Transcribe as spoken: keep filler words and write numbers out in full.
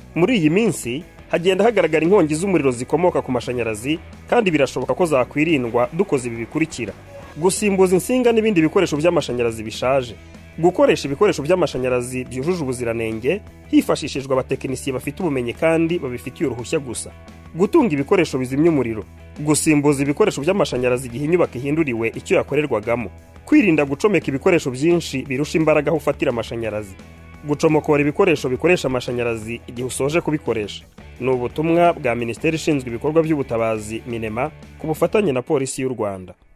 Muri iyi minsi hagenda hagaragara inkongi z'umuriro zikomoka ku mashanyarazi kandi birashoboka ko zakwirindwa dukoze ibi bikurikira: gusimbuza insinga n'ibindi bikoresho by'amashanyarazi bishaje, gukoresha ibikoresho by'amashanyarazi byujuje ubuziranenge hifashishijwe abatekinisiye bafite ubumenyi kandi babifitiye uruhushya gusa, gutunga ibikoresho bizimya umuriro, gusimbuza ibikoresho by'amashanyarazi igihe inyubako ihinduriwe icyo yakorerwagamo, kwirinda gucomeka ibikoresho byinshi birusha imbaraga aho ufatira amashanyarazi, gucomokora ibikoresho bikoresha amashanyarazi igihe usoje kubikoresha. Ni ubutumwa bwa Minisiteri ishinzwe ibikorwa by'ubutabazi Minema ku bufatanye na Polisi y'u Rwanda.